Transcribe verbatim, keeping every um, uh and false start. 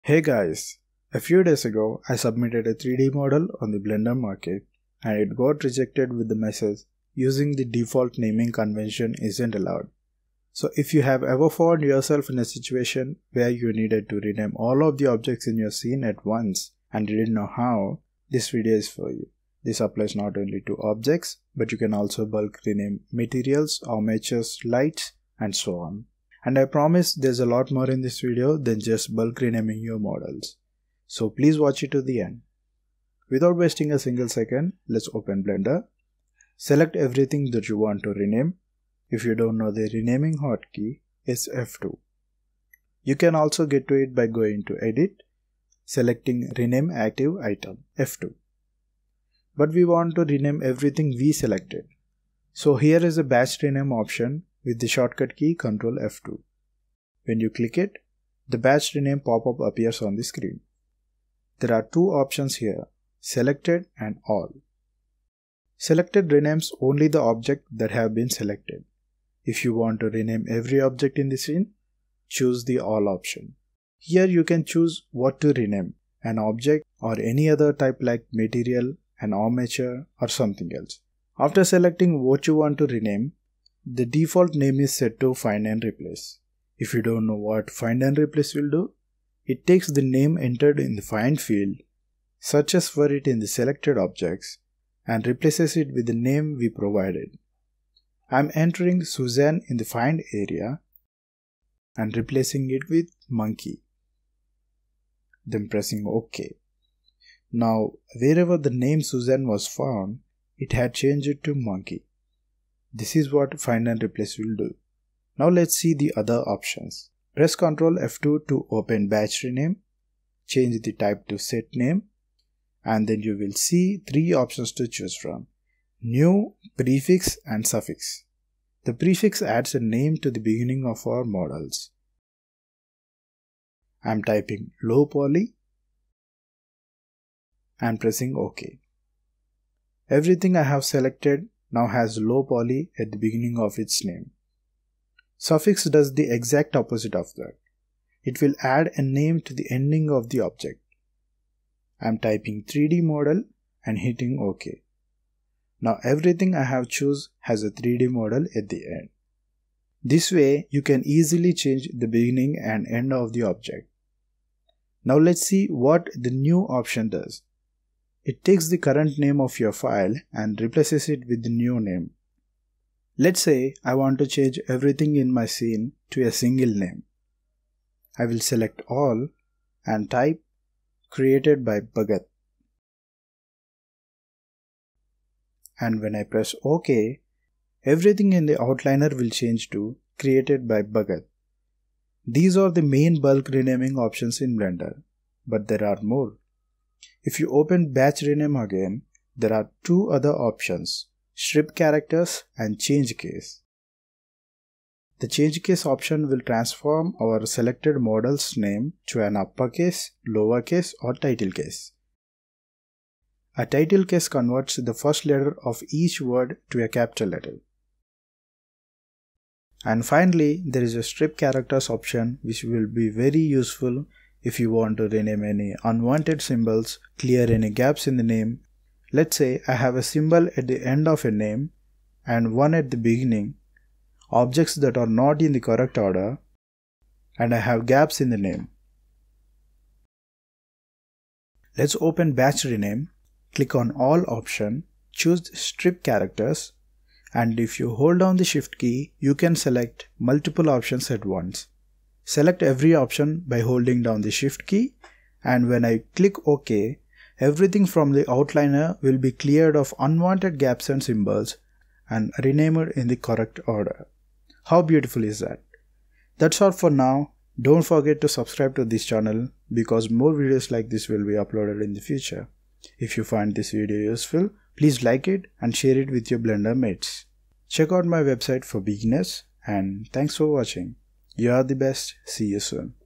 Hey guys, a few days ago I submitted a three D model on the Blender market and it got rejected with the message using the default naming convention isn't allowed. So if you have ever found yourself in a situation where you needed to rename all of the objects in your scene at once and didn't know how, this video is for you. This applies not only to objects, but you can also bulk rename materials, armatures, lights, and so on. And I promise there's a lot more in this video than just bulk renaming your models. So please watch it to the end. Without wasting a single second, let's open Blender. Select everything that you want to rename. If you don't know the renaming hotkey, it's F two. You can also get to it by going to Edit, selecting Rename Active Item, F two. But we want to rename everything we selected. So here is a batch rename option with the shortcut key control F two. When you click it, the batch rename pop-up appears on the screen. There are two options here, Selected and All. Selected renames only the object that have been selected. If you want to rename every object in the scene, choose the All option. Here you can choose what to rename, an object or any other type like material, an armature, or something else. After selecting what you want to rename, the default name is set to Find and Replace. If you don't know what Find and Replace will do, it takes the name entered in the Find field, searches for it in the selected objects, and replaces it with the name we provided. I'm entering Suzanne in the Find area and replacing it with Monkey. Then pressing OK. Now, wherever the name Suzanne was found, it had changed it to Monkey. This is what Find and Replace will do. Now let's see the other options. Press control F two to open Batch Rename, change the type to Set Name, and then you will see three options to choose from: New, Prefix, and Suffix. The prefix adds a name to the beginning of our models. I'm typing Low Poly and pressing OK. Everything I have selected now has low poly at the beginning of its name. Suffix does the exact opposite of that. It will add a name to the ending of the object. I am typing three D model and hitting OK. Now everything I have choose has a three D model at the end. This way you can easily change the beginning and end of the object. Now let's see what the new option does. It takes the current name of your file and replaces it with the new name. Let's say I want to change everything in my scene to a single name. I will select All and type Created by Bhagat. And when I press OK, everything in the outliner will change to Created by Bhagat. These are the main bulk renaming options in Blender, but there are more. If you open Batch Rename again, there are two other options, Strip Characters and Change Case. The Change Case option will transform our selected model's name to an uppercase, lowercase, or title case. A title case converts the first letter of each word to a capital letter. And finally, there is a Strip Characters option which will be very useful if you want to rename any unwanted symbols, clear any gaps in the name. Let's say I have a symbol at the end of a name and one at the beginning, objects that are not in the correct order, and I have gaps in the name. Let's open Batch Rename, click on All option, choose Strip Characters, and if you hold down the Shift key, you can select multiple options at once. Select every option by holding down the Shift key, and when I click OK, everything from the outliner will be cleared of unwanted gaps and symbols and renamed in the correct order. How beautiful is that? That's all for now. Don't forget to subscribe to this channel because more videos like this will be uploaded in the future. If you find this video useful, please like it and share it with your Blender mates. Check out my website for beginners, and thanks for watching. You are the best. See you soon.